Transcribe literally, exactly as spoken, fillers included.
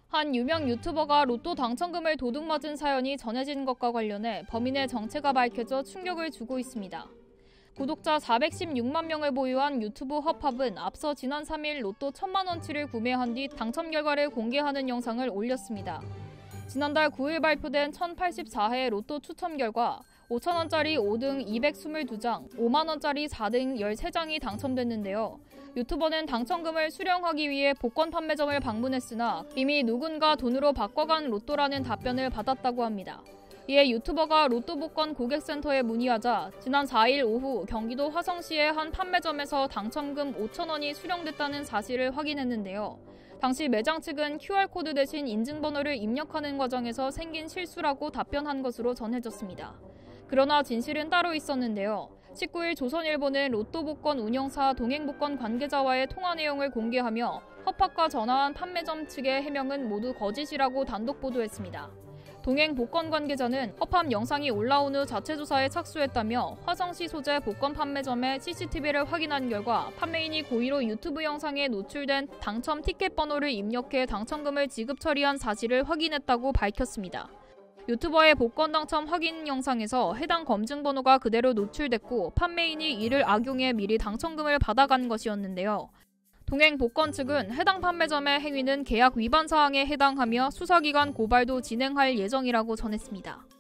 한 유명 유튜버가 로또 당첨금을 도둑맞은 사연이 전해진 것과 관련해 범인의 정체가 밝혀져 충격을 주고 있습니다. 구독자 사백십육만 명을 보유한 유튜브 허팝은 앞서 지난 삼 일 로또 천만 원치를 구매한 뒤 당첨 결과를 공개하는 영상을 올렸습니다. 지난달 구 일 발표된 천팔십사 회 로또 추첨 결과 오천 원짜리 오 등 이백이십이 장, 오만 원짜리 사 등 열세 장이 당첨됐는데요. 유튜버는 당첨금을 수령하기 위해 복권 판매점을 방문했으나 이미 누군가 돈으로 바꿔간 로또라는 답변을 받았다고 합니다. 이에 유튜버가 로또 복권 고객센터에 문의하자 지난 사 일 오후 경기도 화성시의 한 판매점에서 당첨금 오천 원이 수령됐다는 사실을 확인했는데요. 당시 매장 측은 큐알코드 대신 인증번호를 입력하는 과정에서 생긴 실수라고 답변한 것으로 전해졌습니다. 그러나 진실은 따로 있었는데요. 십구 일 조선일보는 로또 복권 운영사 동행복권 관계자와의 통화 내용을 공개하며 허팝과 전화한 판매점 측의 해명은 모두 거짓이라고 단독 보도했습니다. 동행복권 관계자는 허팝 영상이 올라온 후 자체 조사에 착수했다며 화성시 소재 복권 판매점의 씨씨티비를 확인한 결과 판매인이 고의로 유튜브 영상에 노출된 당첨 티켓 번호를 입력해 당첨금을 지급 처리한 사실을 확인했다고 밝혔습니다. 유튜버의 복권 당첨 확인 영상에서 해당 검증 번호가 그대로 노출됐고 판매인이 이를 악용해 미리 당첨금을 받아간 것이었는데요. 동행복권 측은 해당 판매점의 행위는 계약 위반 사항에 해당하며 수사기관 고발도 진행할 예정이라고 전했습니다.